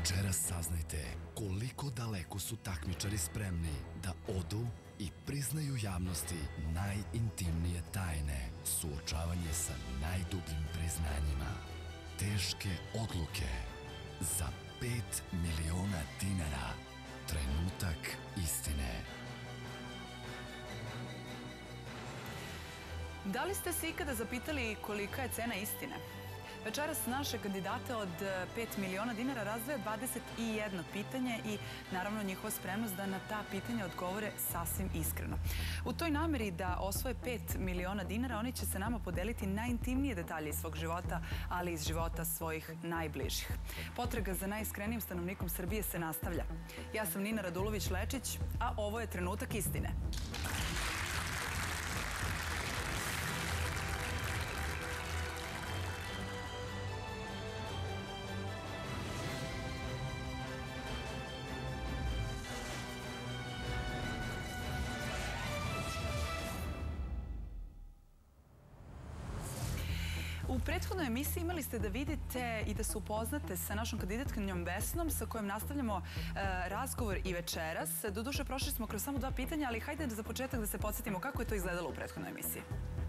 Večeras saznajte koliko daleko su takmičari spremni da odu i priznaju javnosti najintimnije tajne, suočavanje sa najdubljim priznanjima, teške odluke za 5 miliona dinara, trenutak istine. Da li ste se ikada zapitali kolika je cena istine? Večeras naše kandidate od 5 miliona dinara razdvaja 21 pitanje i naravno njihova spremnost da na ta pitanja odgovore sasvim iskreno. U toj nameri da osvoje 5 miliona dinara oni će se nama podeliti najintimnije detalje iz svog života, ali i iz života svojih najbližih. Potraga za najiskrenijim stanovnikom Srbije se nastavlja. Ja sam Nina Radulović-Lečić, a ovo je Trenutak istine. U prethodnoj emisiji imali ste da vidite i da se upoznate sa našom kandidatkinjom Vesnom, sa kojom nastavljamo razgovor i večeras. Doduše, prošli smo kroz samo 2 pitanja, ali hajde za početak da se podsjetimo kako je to izgledalo u prethodnoj emisiji.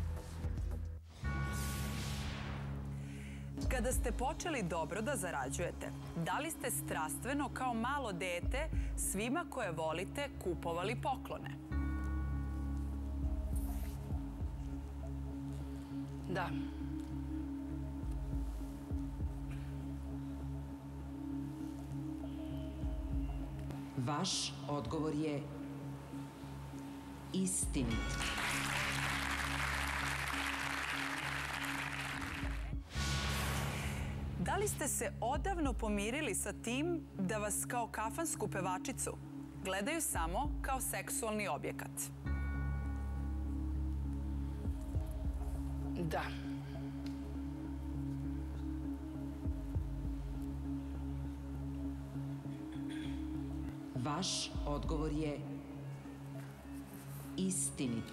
Kada ste počeli dobro da zarađujete, da li ste strastveno kao malo dete svima koje volite kupovali poklone? Da. Vaš odgovor je istinit. Da li ste se odavno pomirili sa tim da vas kao kafansku pevačicu gledaju samo kao seksualni objekat? Da. Vaš odgovor je istinit.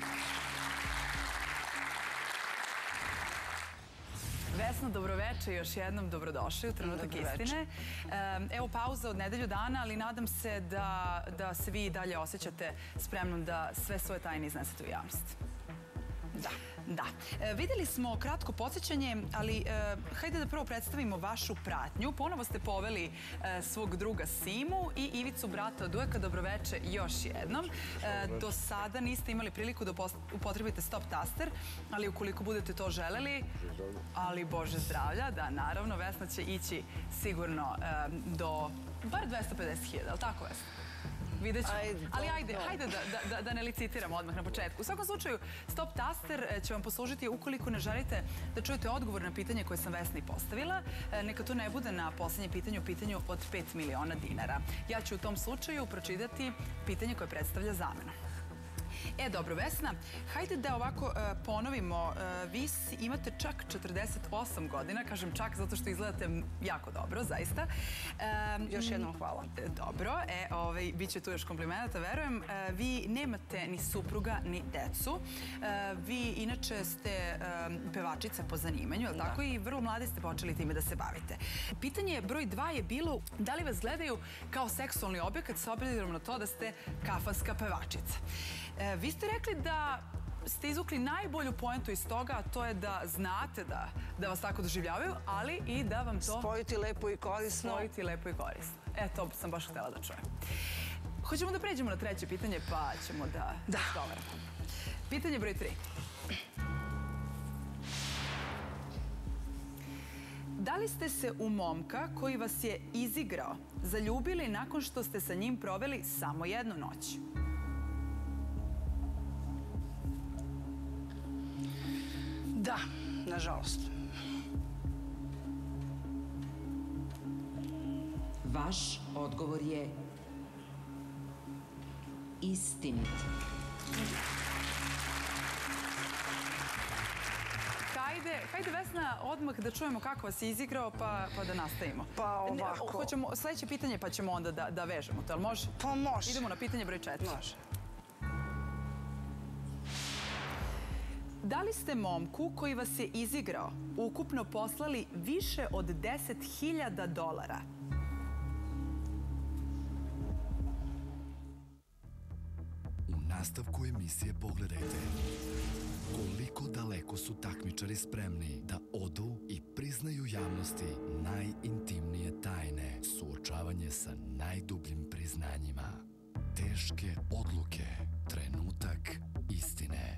Vesna, dobroveče, još jednom dobrodošli u Trenutak istine. Evo pauza od nedelju dana, ali nadam se da se vi i dalje osjećate spremnom da sve svoje tajne iznesete u javnost. Da. Da. Videli smo kratko podsjećanje, ali hajde da prvo predstavimo vašu pratnju. Ponovo ste poveli svog druga Simu i Ivicu, brata od uveka. Dobroveče još jednom. Do sada niste imali priliku da upotrebite stop taster, ali ukoliko budete to želeli, ali Bože zdravlja, da, naravno, Vesna će ići sigurno do bar 250.000, ali tako, Vesna? Vidjet ću. Ali hajde da ne licitiramo odmah na početku. U svakom slučaju, stop taster će vam poslužiti ukoliko ne želite da čujete odgovor na pitanje koje sam Vesni postavila. Neka to ne bude na poslednje pitanju od 5 miliona dinara. Ja ću u tom slučaju pročitati pitanje koje predstavlja zamenu. Dobro, Vesna, hajde da ovako ponovimo. Vi imate čak 48 godina, kažem čak zato što izgledate jako dobro, zaista. Još jednom hvala. Dobro, bit će tu još komplimenata, verujem. Vi nemate ni supruga, ni decu. Vi inače ste pevačica po zanimanju, ali tako, i vrlo mladi ste počeli time da se bavite. Pitanje broj 2 je bilo da li vas gledaju kao seksualni objekat s obzirom na to da ste kafanska pevačica. Vi ste rekli da ste izvukli najbolju poentu iz toga, a to je da znate da vas tako doživljavaju, ali i da vam to... Spojiti lepo i korisno. Spojiti lepo i korisno. To sam baš htjela da čujem. Hoćemo da pređemo na treće pitanje, pa ćemo da razgovaramo. Pitanje broj 3. Da li ste se u momka koji vas je izigrao zaljubili nakon što ste sa njim proveli samo jednu noć? Da, nažalost. Vaš odgovor je istinit. Hajde, Vesna, odmah da čujemo kako vas je izigrao, pa da nastavimo. Pa ovako. Hoćemo sledeće pitanje, pa ćemo onda da vežemo to, ali može? Pa može. Idemo na pitanje broj 4. Može. Da li ste momku koji vas je izigrao ukupno poslali više od $10.000? nastavku emisije pogledajte koliko daleko su takmičari spremni da odu i priznaju javnosti najintimnije tajne, suočavanje sa najdubljim priznanjima, teške odluke, trenutak istine.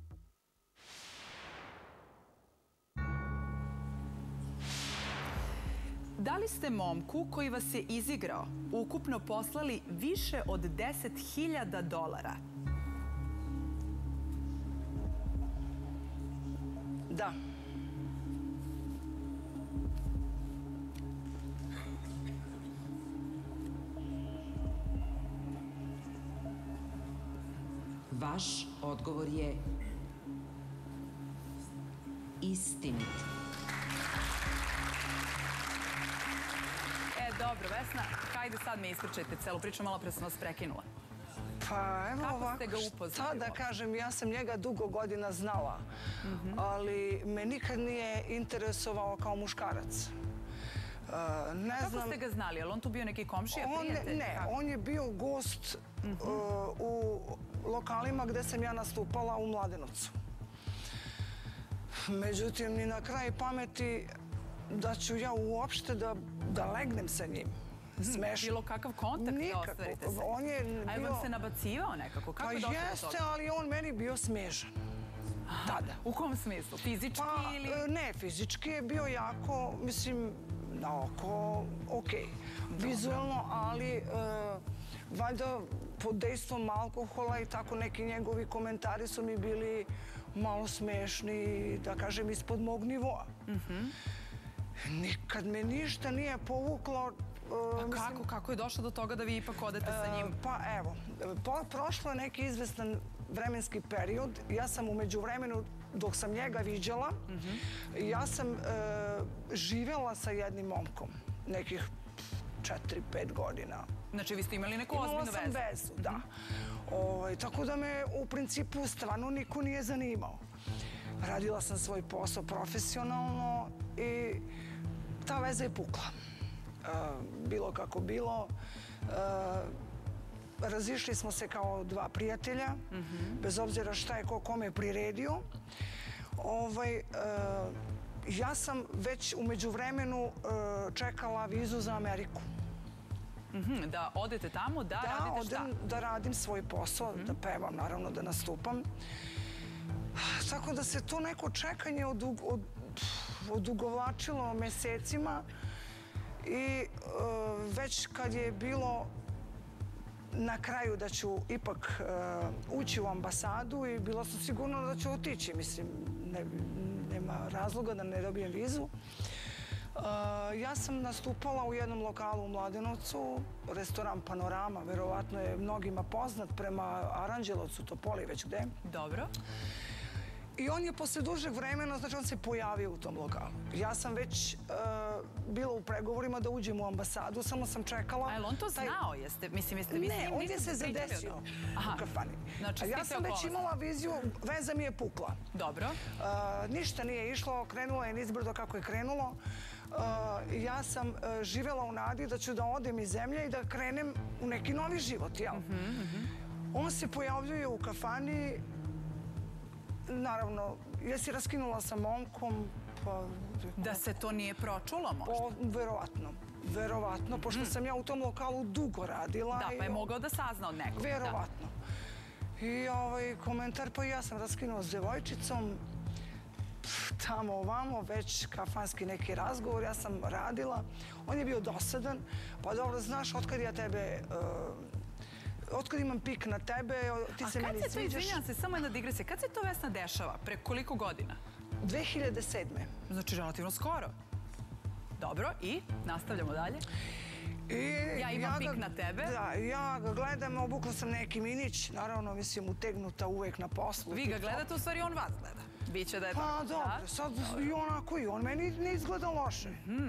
Da li ste momku koji vas je izigrao ukupno poslali više od $10.000? Da. Vaš odgovor je istinit. Dobro, Vesna, hajde sad mi ispričajte celu priču, malo pre sam vas prekinula. Pa evo Kako ovako, ste ga upoznali šta da uopšte? kažem, ja sam njega dugo godina znala, ali me nikad nije interesovao kao muškarac. Kako ste ga znali? Je li on tu bio neki komšija, prijatelj? Ne, on je bio gost u lokalima gde sam ja nastupala u Mladenovcu. Međutim, ni na kraj pameti da ću ja uopšte da legnem sa njim. Smešno. Bilo kakav kontakt da ostvarite se? On je bio... A je vam se nabacivao nekako? Kako Pa je došlo do toga? jeste, ali on meni bio smešan. Tada. U kom smislu? Fizički ili... Ne, fizički je bio jako, mislim, na oko, okej. Vizualno, ali valjda pod dejstvom alkohola i tako neki njegovi komentari su mi bili malo smešni, da kažem, ispod mog nivoa. Nikad me ništa nije povuklo. A kako je došlo do toga da vi ipak odete sa njim? Pa evo, prošlo je neki izvestan vremenski period. Ja sam u međuvremenu, dok sam njega viđala, ja sam živjela sa jednim momkom, nekih 4-5 godina. Znači, vi ste imali neku ozbiljnu vezu? Imala sam vezu, da. Tako da me u principu stvarno niko nije zanimao. Radila sam svoj posao profesionalno i ta veza je pukla. Bilo kako bilo. Razišli smo se kao dva prijatelja, bez obzira šta je ko kome priredio. Ja sam već u međuvremenu čekala vizu za Ameriku. Da odete tamo, da radite šta? Da radim svoj posao, da pevam, naravno da nastupam. Tako da se to neko čekanje odugovlačilo mesecima i već kad je bilo na kraju da ću ipak ući u ambasadu i bila sam sigurna da ću otići. Mislim, nema razloga da ne dobijem vizu. Ja sam nastupala u jednom lokalu u Mladenovcu, restoran Panorama, verovatno je mnogima poznat prema Aranđelovcu, Topoli, već gde. Dobro. I on je posle dužeg vremena, znači on se pojavio u tom lokalu. Ja sam već bila u pregovorima da uđem u ambasadu, samo sam čekala... A je li on to znao? Mislim, jeste vi s njim? Ne, on je se zadesio u kafani. Znači, ja sam već imala viziju, veza mi je pukla. Dobro. Ništa nije išlo, krenulo je nizbrdo kako je krenulo. Ja sam živela u nadi da ću da odem iz zemlje i da krenem u neki novi život, jel? On se pojavljuje u kafani. Naravno, jesi raskinula sa momkom, pa... Da se to nije pročulo možda? Verovatno, pošto sam ja u tom lokalu dugo radila. Da, pa je mogao da sazna od nekog. Verovatno. I komentar, pa ja sam raskinula s devojčicom, tamo ovamo, već kafanski neki razgovor, ja sam radila. On je bio dosadan, pa dobro, znaš, otkad ja tebe... Otkad imam pik na tebe, ti se meni sviđaš. A kad se to, izvinjam se, samo jedna digresija, kad se to, Vesna, dešava? Pre koliko godina? 2007. Znači, relativno skoro. Dobro, i nastavljamo dalje. Ja imam pik na tebe. Da, ja ga gledam, obukla sam neki minić, naravno, mislim, utegnuta uvek na poslu. Vi ga gledate, u stvari on vas gleda. Biće da je tako. Pa dobro, sad i onako i on meni ne izgleda loše.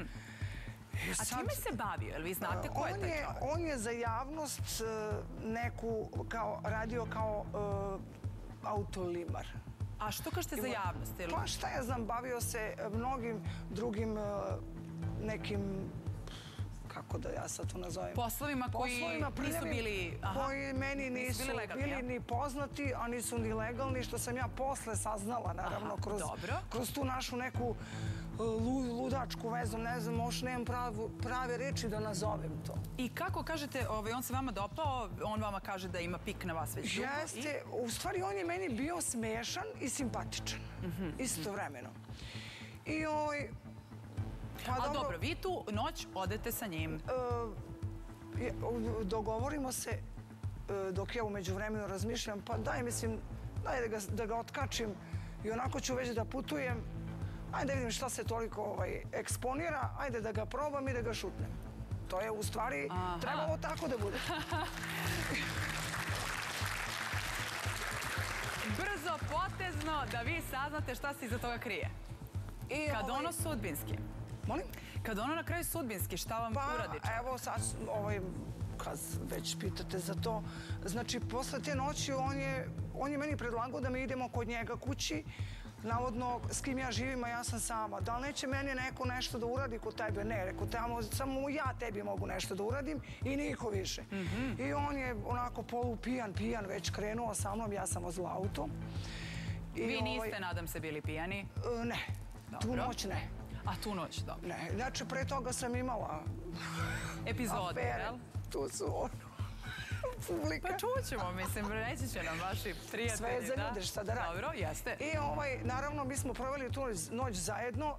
A čime se bavio? Jel vi znate ko je taj čovjek? On je za javnost neku radio kao autolimar. A što kažete za javnost? Pa šta ja znam, bavio se mnogim drugim nekim, kako kako da ja sad to nazovem? Poslovima koji nisu bili... Koji meni nisu bili ni poznati, a nisu ni legalni, što sam ja posle saznala, naravno, kroz tu našu neku ludačku vezu, ne znam, možda nemam prave reči da nazovem to. I kako kažete, on se vama dopao, on vama kaže da ima pik na vas već dugo? Jeste, u stvari on je meni bio smešan i simpatičan, istovremeno. I A dobro, vi tu noć odete sa njim? Dogovorimo se, dok ja umeđu vremenu razmišljam, pa daj, mislim, daj da ga otkačim i onako ću već da putujem. Ajde da vidim šta se toliko eksponira, ajde da ga probam i da ga šutnem. To je u stvari trebalo tako da bude. Brzo, potezno, da vi saznate šta se iza toga krije. Kad ono sudbinski. Molim? Kad ono na kraju sudbinski, šta vam uradi? Pa, evo sad, kad već pitate za to, znači, posle te noći on je meni predlagao da mi idemo kod njega kući, navodno s kim ja živim, a ja sam sama. Da li neće meni neko nešto da uradi kod tebe? Ne, rekao, samo ja tebi mogu nešto da uradim i niko više. I on je onako polupijan, već krenuo sa mnom, ja sam vozila auto. Vi niste, nadam se, bili pijani? Ne, tu noć ne. A tu noć, dobro. Ne, znači pre toga sam imala epizode, jel? Tu su publika. Pa čućemo, mislim, reći će nam vaši prijatelji. Sve je za ljude, šta da radi. Dobro, jeste. I naravno, mi smo proveli tu noć zajedno.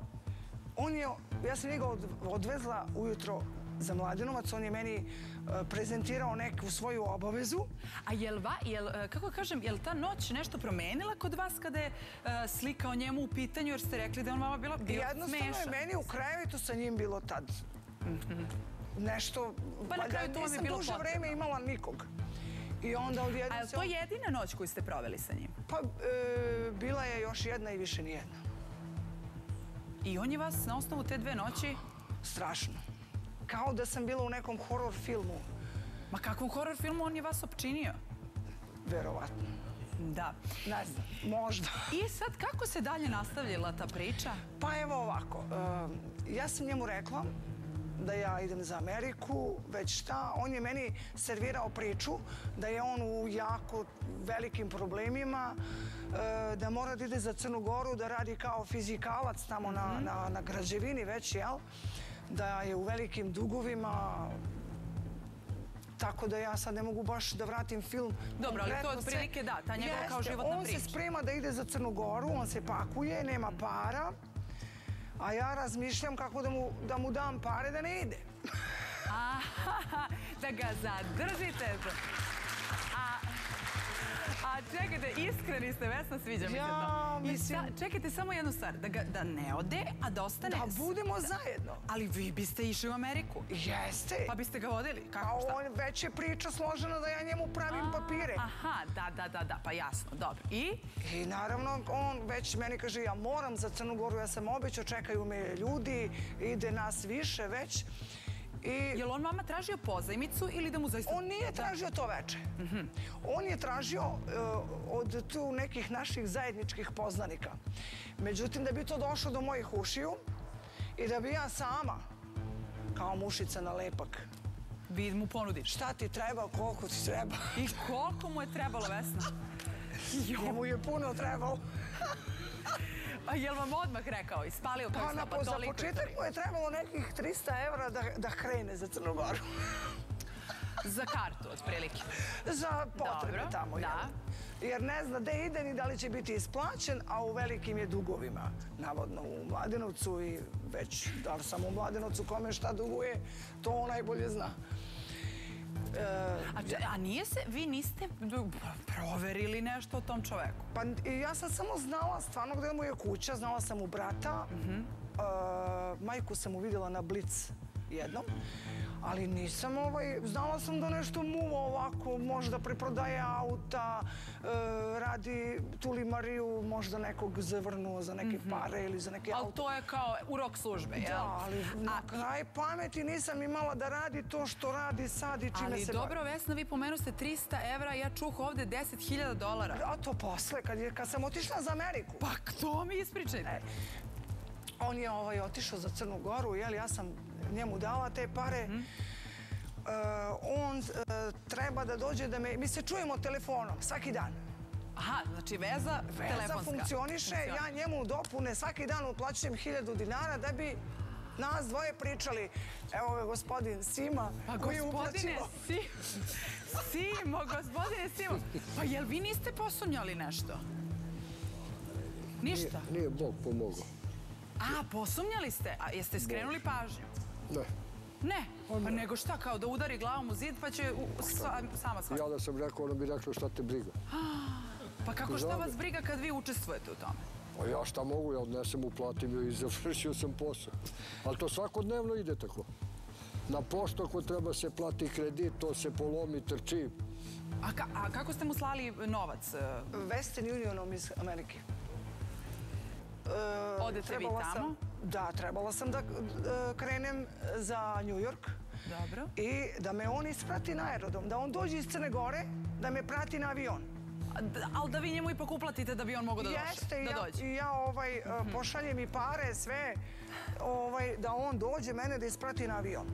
Ja sam njega odvezla ujutro za Mladenovac, on je meni prezentirao neku svoju obavezu. A kako kažem, je li ta noć nešto promenila kod vas kada je slika o njemu u pitanju, jer ste rekli da je on vama bio smešan? Jednostavno je meni u krevetu sa njim bilo tad. Nešto, nisam duže vreme imala nikog. I onda odjedno... A je li to jedina noć koju ste proveli sa njim? Pa, bila je još jedna i više nijedna. I on je vas na osnovu te 2 noći... Strašno. Kao da sam bila u nekom horor filmu. Ma kakvom horor filmu on je vas opčinio? Verovatno. Da. Ne znam, možda. I sad, kako se dalje nastavljala ta priča? Pa evo ovako, ja sam njemu rekla da ja idem za Ameriku, već šta. On je meni servirao priču da je on u jako velikim problemima, da mora da ide za Crnu Goru, da radi kao fizikalac tamo na građevini već, jel? Da je u velikim dugovima, tako da ja sad ne mogu baš da vratim film. Dobro, ali to je otprilike da, ta njegova kao životna priča. On se sprema da ide za Crnu Goru, on se pakuje, nema para, a ja razmišljam kako da mu dam pare da ne ide. Da ga zadržite. A čekajte, iskreni ste, Vesna, sviđa mi se to. Čekajte samo jednu stvar, da ne ode, a da ostane... Da budemo zajedno. Ali vi biste išli u Ameriku. Jeste. Pa biste ga vodili? Kako, šta? On već je priča složena da ja njemu pravim papire. Aha, da, pa jasno, dobro. I naravno, on već meni kaže, ja moram za Crnu Goru, ja sam obećao, čekaju me ljudi, ide nas više već. Je li on vama tražio pozajmicu ili da mu zaista... On nije tražio to veče. On je tražio od tu nekih naših zajedničkih poznanika. Međutim, da bi to došlo do mojih ušiju i da bi ja sama, kao mušica na lepak... Vi mu ponudite. Šta ti treba, koliko ti treba. I koliko mu je trebalo, Vesna? Njemu je puno trebalo. A je li vam odmah rekao, ispalio kao stopa toliko? Za početak mu je trebalo nekih 300 evra da krene za Crnu Goru. Za kartu, otprilike. Za potrebe tamo, da. Jer ne zna gde ide ni da li će biti isplaćen, a u velikim je dugovima. Navodno u Mladenovcu i već, da li samo u Mladenovcu kome šta duguje, to on najbolje zna. A vi niste proverili nešto o tom čoveku? Pa ja sam samo znala stvarno gde mu je kuća, znala sam mu brata, majku sam mu vidjela na Blic jednom, ali nisam, znala sam da nešto muva ovako, možda preprodaje auta, radi Tuli Mariju, možda nekog zavrnuo za neke pare ili za neke auto. Ali to je kao urok službe, jel? Da, ali na kraj pameti nisam imala da radi to što radi sad i čime se bavi. Ali dobro, Vesna, vi pomenuste 300 evra, ja čuh ovde $10.000. A to posle, kad sam otišla za Ameriku. Pa to mi ispričajte. On je otišao za Crnu Goru, ja sam njemu dala te pare. On treba da dođe da mi se čujemo telefonom svaki dan. Aha, znači veza telefonska. Veza funkcioniše, ja njemu dopune svaki dan uplaćujem 1000 dinara da bi nas dvoje pričali. Evo ga gospodin Sima koji je uplaćivo. Gospodine Simo, pa jel vi niste posumnjali nešto? Ništa? Nije Bog pomogao. A, posumnjali ste? A jeste skrenuli pažnju? Ne. Ne, pa nego šta, kao da udari glavom u zid pa će sama shvatiti. Ja da sam rekao, ona bi rekla šta te briga. Pa kako šta vas briga kad vi učestvujete u tome? A ja šta mogu, ja odnesem, uplatim joj i završio sam posao. Ali to svakodnevno ide tako. Na poštu ako treba se plati kredit, to se polomi, trči. A kako ste mu slali novac? Western Unionom iz Amerike. Odete vi tamo? Da, trebala sam da krenem za New York. Dobro. I da me on isprati na aerodrom, da on dođe iz Crne Gore, da me prati na avion. Ali da vi njemu ipak uplatite da bi on mogao da dođe? Jeste, i ja pošaljem i pare, sve, da on dođe mene da isprati na avion.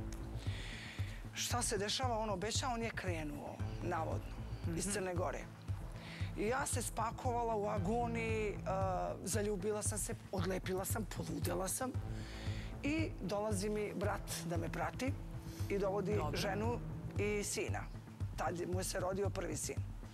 Šta se dešava? On obećao, on je krenuo, navodno, iz Crne Gore. I ja se spakovala u agoniji, zaljubila sam se, odlepila sam, poludela sam. I dolazi mi brat da me prati i dovodi ženu i sina. Tad mu se rodio prvi sin.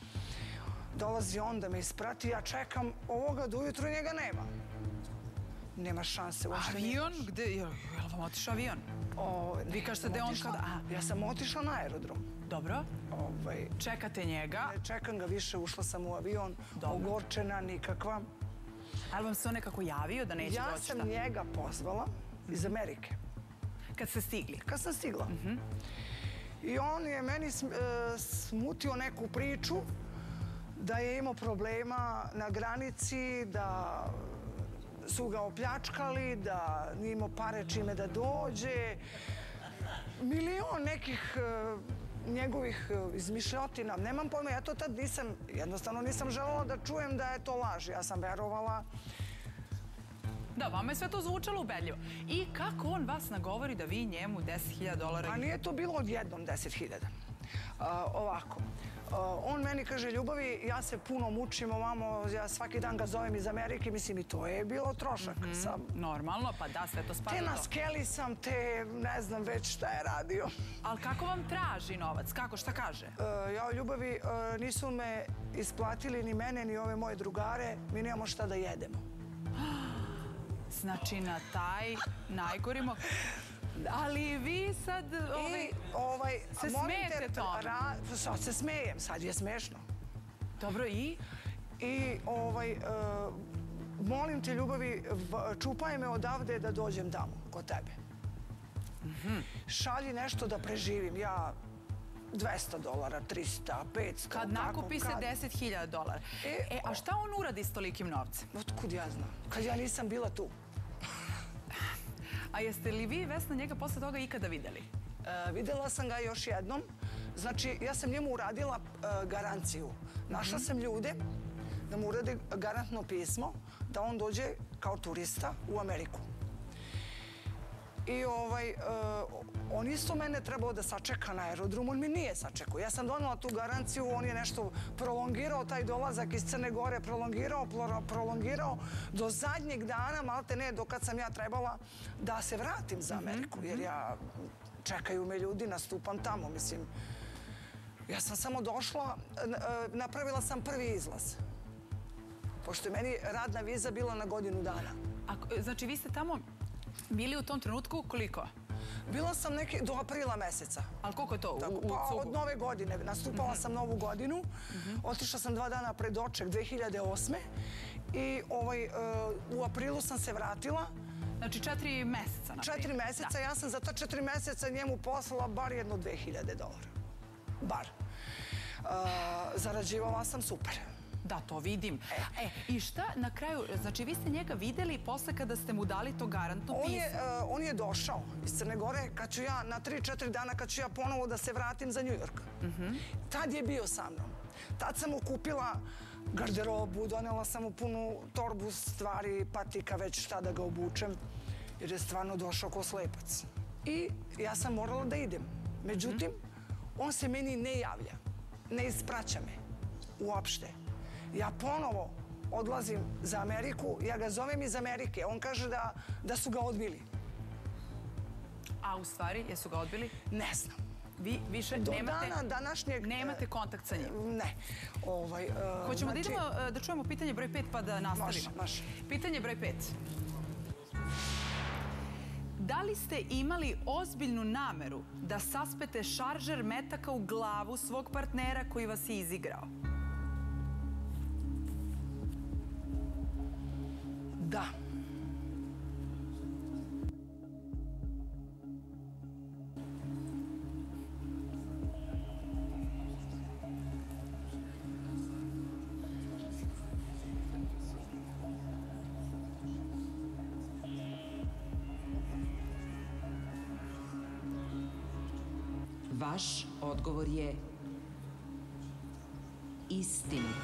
Dolazi on da me isprati, ja čekam ovoga do ujutru, njega nema. Nema šanse. Avion? Gde? Je li vam otišao avion? Vi kažete da je on kada... Ja sam otišla na aerodrom. Dobro. Čekate njega? Ne čekam ga više, ušla sam u avion, ogorčena, nikakva. Ali vam se on nekako javio da neće doći? Ja sam njega pozvala iz Amerike. Kad ste stigli? Kad sam stigla. I on je meni smutio neku priču da je imao problema na granici, da su ga opljačkali, da nije imao pare čime da dođe. Milion nekih njegovih izmišljotina. Nemam pojma, ja to tad jednostavno nisam želela da čujem da je to laž. Ja sam verovala. Da, vama je sve to zvučalo ubedljivo. I kako on vas nagovori da vi njemu $10.000... A nije to bilo odjednom 10.000. Ovako. On meni kaže, Ljubavi, ja se puno mučim ovamo, ja svaki dan ga zovem iz Amerike, mislim i to je bilo trošak. Normalno, pa da, sve to spada te naskeli sam, te ne znam već šta je radio. Ali kako vam traži novac? Kako, šta kaže? Ja, Ljubavi, nisu me isplatili ni mene, ni ove moje drugare, mi nemamo šta da jedemo. Znači, na taj najgorimo... Ali vi sad se smijete tome. Sad se smijem, sad je smešno. Dobro, i? I molim te, Ljubavi, čupaj me odavde da dođem tamo, kod tebe. Šalji nešto da preživim, ja $200, 300, 500. Kad nakupi se $10.000. A šta on uradi s tolikim novcem? Otkud ja znam, kad ja nisam bila tu. A jeste li vi, Vesna, njega posle toga ikada videli? Videla sam ga još jednom. Znači, ja sam njemu uradila garanciju. Našla sam ljude da mu urade garantno pismo da on dođe kao turista u Ameriku. I on isto mene trebao da sačeka na aerodromu, on mi nije sačekao. Ja sam donela tu garanciju, on je nešto prolongirao taj dolazak iz Crne Gore, prolongirao do zadnjeg dana, malte ne, dokad sam ja trebala da se vratim za Ameriku, jer čekaju me ljudi, nastupam tamo, mislim. Ja sam samo došla, napravila sam prvi izlaz, pošto je meni radna viza bila na godinu dana. Znači, vi ste tamo bili u tom trenutku koliko? Bila sam do aprila meseca. Ali koliko je to? Pa od nove godine. Nastupala sam novu godinu. Otišla sam 2 dana pred doček 2008. I u aprilu sam se vratila. Znači 4 meseca. 4 meseca. Ja sam za ta 4 meseca njemu poslala bar jedno $2.000. Bar. Zarađivala sam super. Da, to vidim. I šta na kraju, znači vi ste njega videli posle kada ste mu dali to garantno pismo? On je došao iz Crne Gore kad ću ja, na 3-4 dana kad ću ja ponovo da se vratim za New York. Tad je bio sa mnom. Tad sam mu kupila garderobu, donela sam mu punu torbu stvari, patika, već šta da ga obučem, jer je stvarno došao ko slepac. I ja sam morala da idem. Međutim, on se meni ne javlja, ne ispraća me uopšte. Ja ponovo odlazim za Ameriku, ja ga zovem iz Amerike, on kaže da su ga odbili. A u stvari, jesu ga odbili? Ne znam. Vi više Do dana današnjeg... nemate kontakt sa njim? Ne. Hoćemo da idemo da čujemo pitanje broj 5 pa da nastavimo. Može. Pitanje broj 5. Da li ste imali ozbiljnu nameru da saspete šaržer metaka u glavu svog partnera koji vas je izigrao? Da. Vaš odgovor je istinit.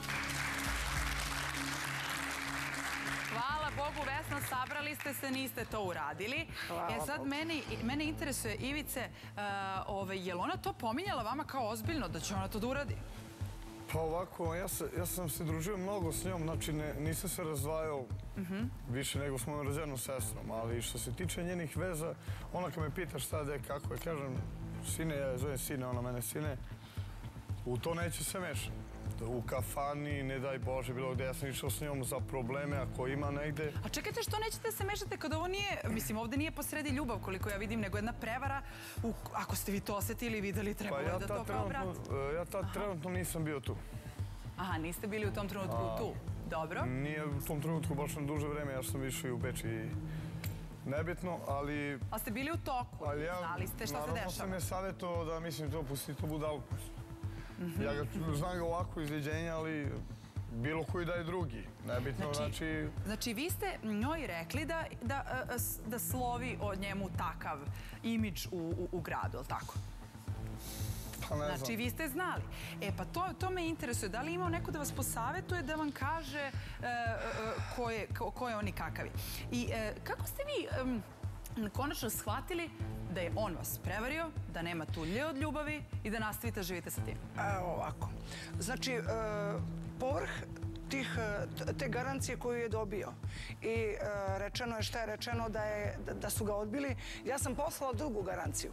Hvala Bogu, Vesna, sabrali ste se, niste to uradili. Sad mene interesuje, Ivice, je li ona to pominjala vama kao ozbiljno, da će ona to da uradi? Pa ovako, ja sam se družio mnogo s njom, znači nisam se razdvajao više nego s mojom rođenom sestrom, ali što se tiče njenih veza, ona kad me pita šta, gde, kako, ja kažem, sine, ja je zovem sine, ona mene sine, u to neće se mešati. U kafani, ne daj Bože, bilo gde ja sam išao s njom za probleme, ako ima negde. A čekajte, što nećete se mešati kad ovo nije, mislim, ovde nije posredi ljubav, koliko ja vidim, nego jedna prevara. Ako ste vi to osetili i videli, trebalo je da to kao brat. Ja tad trenutno nisam bio tu. Aha, niste bili u tom trenutku tu. Dobro. Nije u tom trenutku baš na duže vreme, ja sam išao i u Beč i nebitno, ali... A ste bili u toku, znali ste šta se dešava. Naravno sam je savjetovao da, mislim, to pusti tu budalu. Ja znam ga ovako izveđenja, ali bilo koji da je drugi. Nebitno, znači... Znači, vi ste njoj rekli da slovi o njemu takav imidž u gradu, je li tako? Pa ne znam. Znači, vi ste znali. Pa to me interesuje. Da li imao neko da vas posavetuje da vam kaže ko je on i kakav je? I kako ste vi konačno shvatili da je on vas prevario, da nema tulje od ljubavi i da nastavite živite sa tim? Evo ovako. Znači, povrh te garancije koju je dobio i rečeno je šta je rečeno da su ga odbili, ja sam poslala drugu garanciju.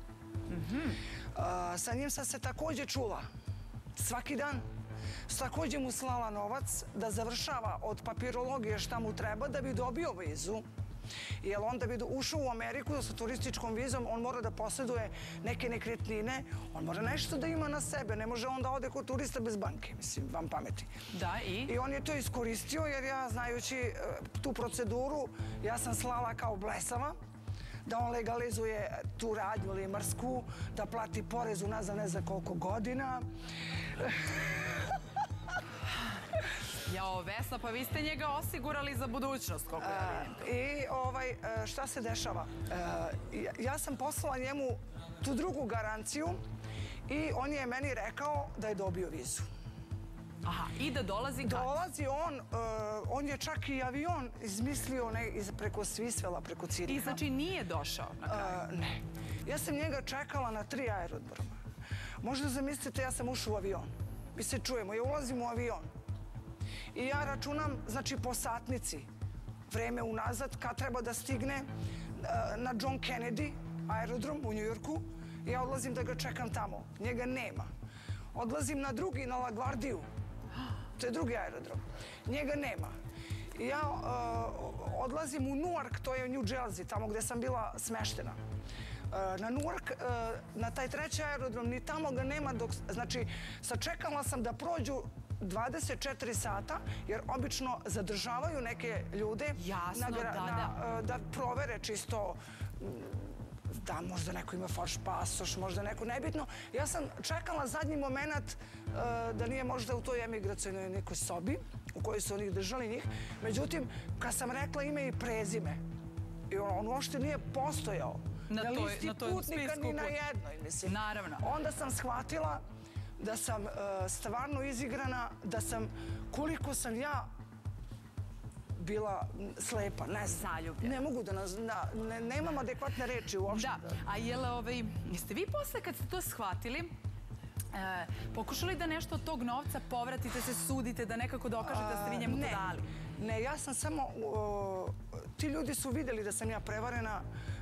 Sa njim sam se takođe čula svaki dan. Takođe mu slala novac da završava od papirologije šta mu treba da bi dobio vizu. Jer on da bi ušao u Ameriku sa turističkom vizom, on mora da posjeduje neke nekretnine, on mora nešto da ima na sebe, ne može on da ode kod turista bez banke, mislim, vam pameti. Da, i? I on je to iskoristio jer ja, znajući tu proceduru, ja sam slala kao blesava da on legalizuje tu radnju ili mrsku, da plati porez unazad ne znam koliko godina. Jao, Vesna, pa vi ste njega osigurali za budućnost, koliko ja vidim. I šta se dešava? Ja sam poslala njemu tu drugu garanciju i on je meni rekao da je dobio vizu. Aha, i da dolazi kad? Dolazi on je čak i avion izmislio preko Svisvela, preko Ciriha. I znači nije došao na kraju? Ne. Ja sam njega čekala na 3 aerodroma. Možda zamislite, ja sam ušla u avion. Mi se čujemo, ja ulazim u avion. I ja računam, znači, po satnici, vreme unazad, kad treba da stigne na John Kennedy aerodrom u Njujorku. Ja odlazim da ga čekam tamo. Njega nema. Odlazim na drugi, na LaGuardiju. To je drugi aerodrom. Njega nema. I ja odlazim u Newark, to je u New Jersey, tamo gde sam bila smeštena. Na Newark, na taj treći aerodrom, ni tamo ga nema. Znači, sačekala sam da prođu 24 sata, jer obično zadržavaju neke ljude da provere čisto da možda neko ima falš pasoš, možda neko nebitno. Ja sam čekala zadnji moment da nije možda u toj emigracijnoj nekoj sobi u kojoj su oni držali njih. Međutim, kad sam rekla ime i prezime, i on uopšte nije postojao na listi putnika ni na jednoj, mislim. Naravno. Onda sam shvatila da sam stvarno izigrana, da sam, koliko sam ja bila slepa, ne znam. Zaljubljena. Ne mogu da nemam adekvatne reči uopšte. Da, a jeste vi posle kad ste to shvatili, pokušali da nešto od tog novca povratite, se sudite, da nekako dokažete da ste vi njemu to dali? Ne, ja sam samo, ti ljudi su vidjeli da sam ja prevarena.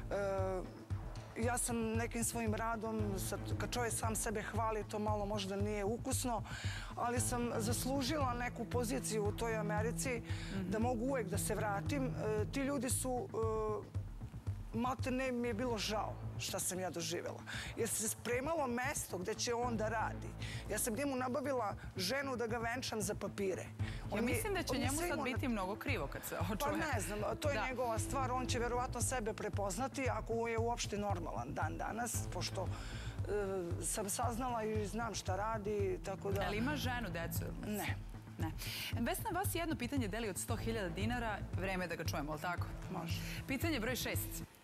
Ja sam nekim svojim radom, kad čovjek sam sebe hvali, to malo možda nije ukusno, ali sam zaslužila neku poziciju u toj Americi da mogu uvek da se vratim. Ti ljudi su, malte ne mi je bilo žao šta sam ja doživjela. Jer se spremalo mesto gde će on da radi. Ja sam njemu nabavila ženu da ga venčam za papire. Ja mislim da će njemu sad biti mnogo krivo kad se ovo čuje. Pa ne znam, to je njegova stvar. On će verovatno sebe prepoznati ako je uopšte normalan dan danas, pošto sam saznala i znam šta radi, tako da... Ali ima ženu, decu? Ne. Ne. Vesna, vas jedno pitanje deli od 100.000 dinara. Vreme je da ga čujemo, ali tako? Može. Pitanje broj 6.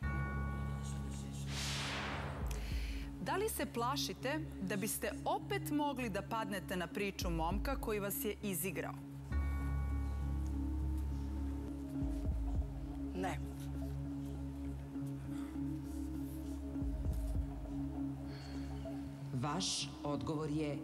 Da li se plašite da biste opet mogli da padnete na priču momka koji vas je izigrao? Ne. Vaš odgovor je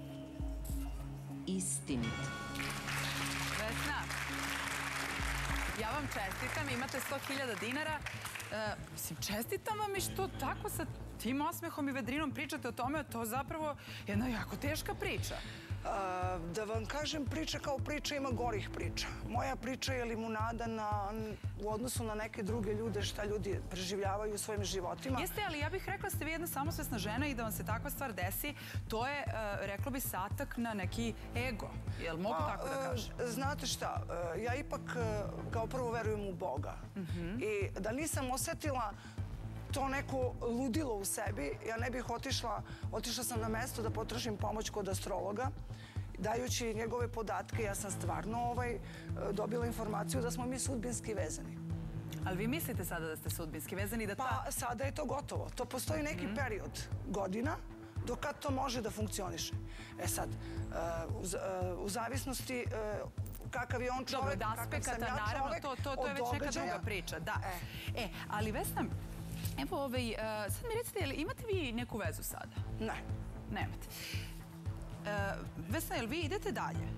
istinit. Vesna, ja vam čestitam, imate 100.000 dinara. Mislim, čestitam vam i što tako sa tim osmehom i vedrinom pričate o tome, to je zapravo jedna jako teška priča. Da vam kažem, priča kao priča ima gorih priča. Moja priča je limunada u odnosu na neke druge ljude, šta ljudi preživljavaju u svojim životima. Jeste, ali ja bih rekla da ste vi jedna samosvesna žena i da vam se takva stvar desi, to je, reklo bi, satak na neki ego. Jel mogu tako da kažem? Znate šta, ja ipak kao prvo verujem u Boga. I da nisam osetila to neko ludilo u sebi, ja ne bih otišla sam na mesto da potražim pomoć kod astrologa. Dajući njegove podatke, ja sam stvarno dobila informaciju da smo mi sudbinski vezani. Ali vi mislite sada da ste sudbinski vezani? Pa sada je to gotovo. To postoji neki period godina do kad to može da funkcioniše. E sad, u zavisnosti kakav je on čovek, kakav sam ja čovek, to je već neka druga priča. Da. Ali Vesna, evo, sad mi recite, imate vi neku vezu sada? Ne. Nemate. Vesna, jel vi idete dalje?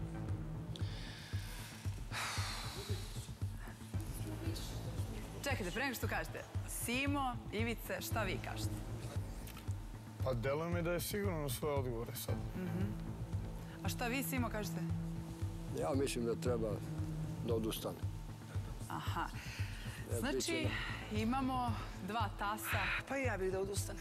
Čekajte, pre nego što kažete, Simo, Ivice, šta vi kažete? Pa deluje mi da je sigurno na svoje odgovore sad. A šta vi, Simo, kažete? Ja mislim da treba da odustane. Aha. Znači, imamo 2 tasa. Pa i ja bih da odustanem.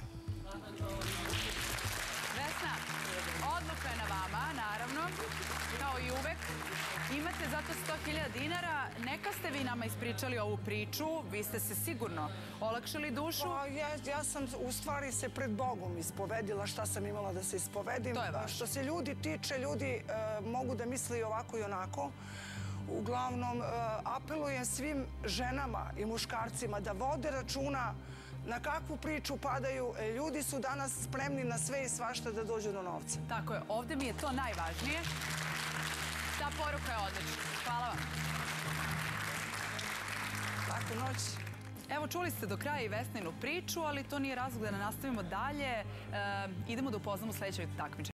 Vesna, odluka je na vama, naravno, kao i uvek. Imate zato 100.000 dinara. Neka ste vi nama ispričali ovu priču, vi ste se sigurno olakšali dušu. Ja sam u stvari se pred Bogom ispovedila šta sam imala da se ispovedim. To je vaše. Što se ljudi tiče, ljudi mogu da misle i ovako i onako. Uglavnom, apelujem svim ženama i muškarcima da vode računa na kakvu priču padaju. Ljudi su danas spremni na sve i svašta da dođu do novca. Tako je, ovde mi je to najvažnije. Ta poruka je odlična. Hvala vam. Laku noć. Evo, čuli ste do kraja i Vesninu priču, ali to nije razlog da ne nastavimo dalje. Idemo da upoznamo sledećeg takmičara.